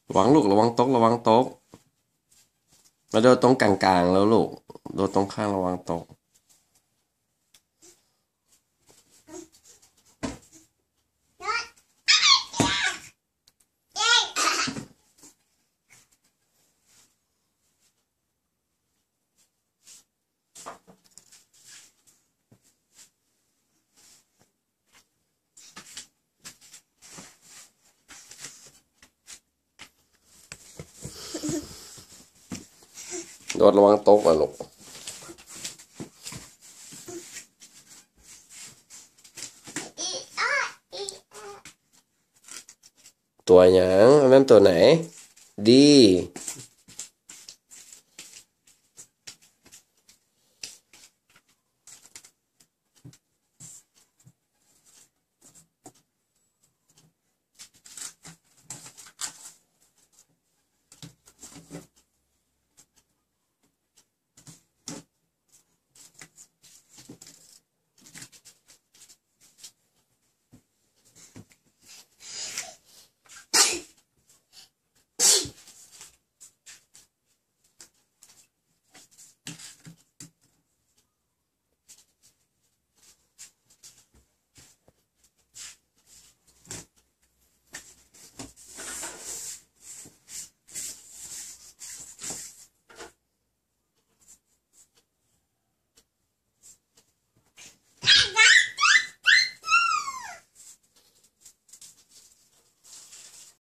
ระวังลูกระวังตกระวังตกมาโดนตรงกลางๆแล้วลูกโดนตรงข้างระวังตกโดนระวังตกอ่ะลูกตัวอย่างอันนั้นตัวไหนดี